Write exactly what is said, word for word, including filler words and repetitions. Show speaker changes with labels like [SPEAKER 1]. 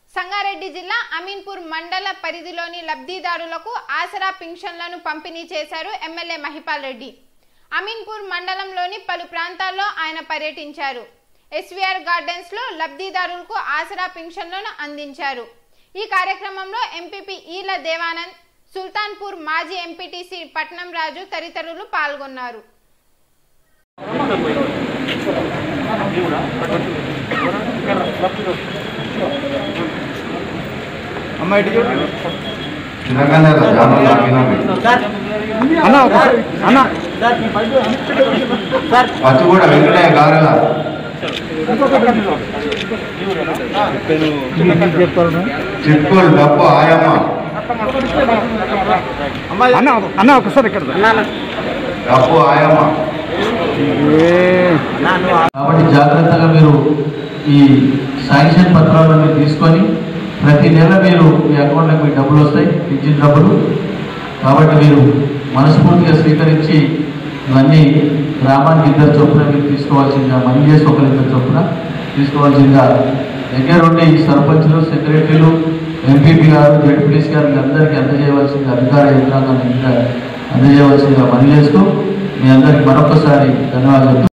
[SPEAKER 1] సంగారెడ్డి జిల్లా అమీన్పూర్ మండల పరిధిలోని లబ్ధిదారులకు ఆసరా పింఛన్లను పంపిణీ చేశారు ఎమ్మెల్యే మహిపాల్ రెడ్డి. అమీన్పూర్ మండలంలోని పలు ప్రాంతాల్లో ఆయన పర్యటించారు. ఎస్వీఆర్ గార్డెన్స్ లో లబ్ధిదారులకు ఆసరా పింఛన్లను అందించారు. ఈ కార్యక్రమంలో ఎంపీపీ ఈల దేవానంద్, సుల్తాన్పూర్ మాజీ ఎంపీటీసీ పట్నం రాజు తదితరులు పాల్గొన్నారు.
[SPEAKER 2] పచ్చిగూడ వెంకటయ్య గారెల చిట్కోల్ డప్పు ఆయమ్మ
[SPEAKER 3] అన్న ఒకసారి ఇక్కడ
[SPEAKER 2] డప్పు ఆయమ్మ. కాబట్టి జాగ్రత్తగా మీరు ఈ శాంక్షన్ పత్రాలను మీరు తీసుకొని ప్రతి నెల మీరు మీ అకౌంట్లోకి మీ డబ్బులు వస్తాయి, ఇచ్చిన డబ్బులు. కాబట్టి మీరు మనస్ఫూర్తిగా స్వీకరించి ఇవన్నీ గ్రామానికి ఇద్దరు చొప్పున మీరు తీసుకోవాల్సిందిగా, మనీ చేసి ఒకరి ఇద్దరు చొప్పున తీసుకోవాల్సిందిగా దగ్గర ఉండి ఈ సర్పంచులు, సెక్రటరీలు, ఎంపీపీ గారు, జడ్పీటీసీ గారు మీ అందరికీ అందజేయవలసిందిగా, అధికార యంత్రాంగాన్ని అందజేయవలసిందిగా మనీ చేస్తూ మీ అందరికీ మరొకసారి ధన్యవాదాలు.